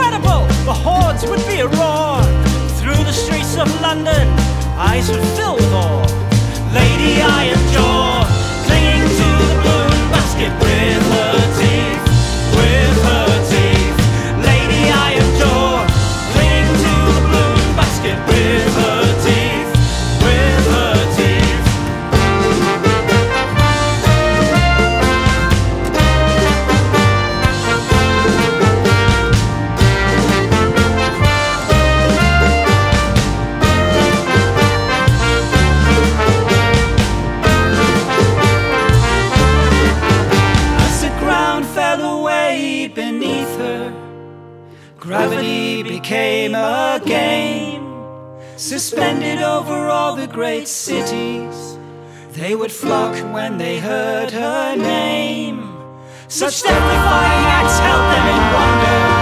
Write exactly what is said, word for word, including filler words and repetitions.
incredible! The hordes would be a roar. Through the streets of London, eyes would fill with awe. Lady Iron Jaw, clinging to the balloon basket with her teeth, with her teeth. Lady Iron Jaw, clinging to the balloon basket with her teeth, with her teeth. Beneath her, gravity became a game. Suspended over all the great cities, they would flock when they heard her name. Such death-defying acts held them in wonder.